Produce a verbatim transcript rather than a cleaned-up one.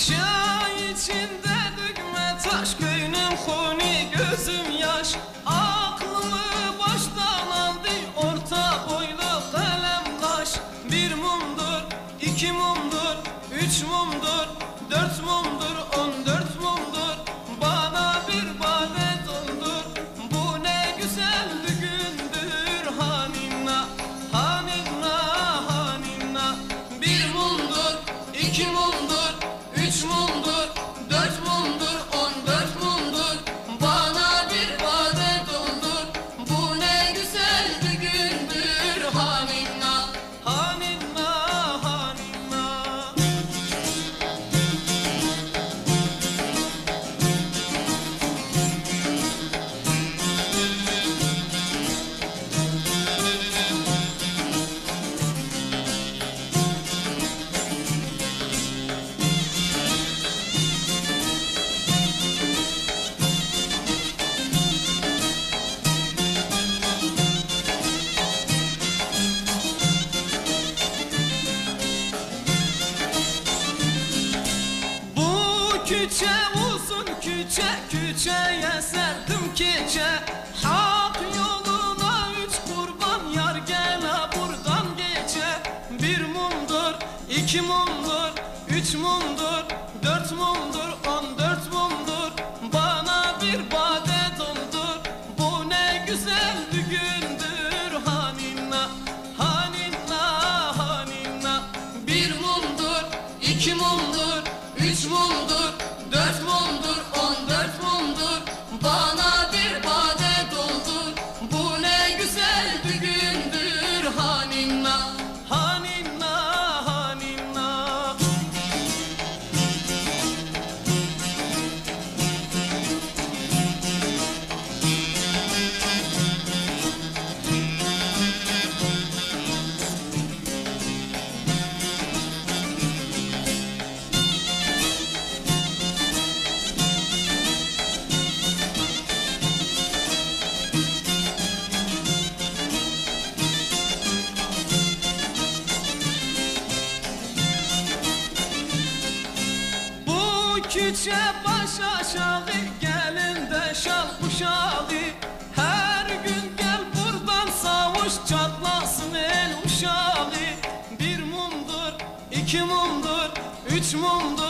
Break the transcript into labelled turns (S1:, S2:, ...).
S1: Çay içinde dökme taş, göynüm huni gözüm yaş. Aklımı baştan aldı orta boylu kalem kaş. Bir mumdur, iki mumdur, üç mumdur, dört mumdur, on dört mumdur. Bana bir bade doldur, bu ne güzel bir gündür. Hanina, hanina, hanina. Bir mumdur, iki mumdur, üç mumdur, dört mumdur, on dört mumdur. Bana bir bade doldur, bu ne güzel bir gündür. Hanina, hanina, hanina. Küçe uzun küçe, küçeye serdim gece. Hak yoluna üç kurban, yar gele buradan gece. Bir mumdur, iki mumdur, üç mumdur, dört mumdur, on dört mumdur. Bana bir bade doldur, bu ne güzel bir gündür. Hanina, hanina, hanina. Bir mumdur, iki mumdur, üç mumdur, dört mumdur, on dört mumdur. Bana bir bade doldur, bu ne güzel bir gündür. Hanina, hanina, hanina. Küçe baş aşağı, gelin de şal uşağı. Her gün gel buradan savuş, çatlasın el uşağı. Bir mumdur, iki mumdur, üç mumdur,